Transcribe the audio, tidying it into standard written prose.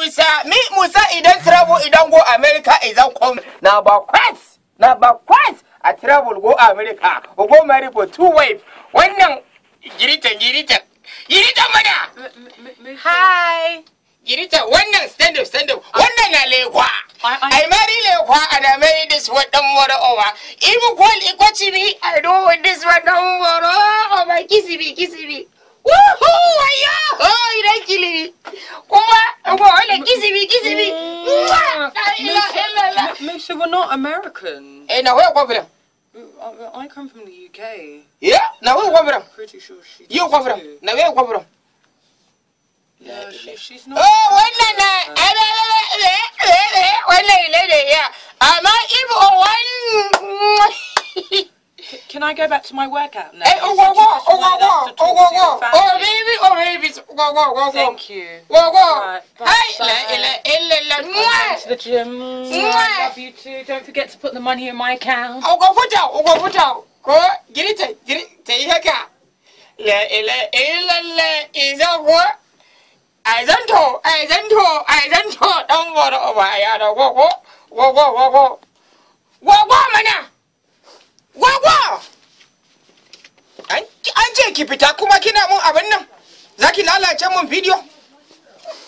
Musa idan travel idan go America idan come number quest I travel go America go marry for 2 wives wannan girita mana hi girita wannan stand up wannan na lekwa I marry lekwa and I marry this one dan moro over even call ikochimi I don't want this one dan moro over kiss me woohoo ayo oh ina kilimi kuma wala kiss me Musa, we're not American. Now where come from? I come from the UK. Yeah, now where come from? Pretty sure she You come from? Now where come from? Yeah, she's not. Oh, one lady, yeah. I'm not even one. Can I go back to my workout now? Hey, go. Oh, baby. Go. Thank you. Go. Right, Hey, I'm going to the gym. I love you too. Don't forget to put the money in my account. Go put out. Go, get it. Take it. Is that what? I don't know. Don't worry over here. Go, mana. Go. An ce ki fita kuma kina mun abin nan. Zaki lalace mun video.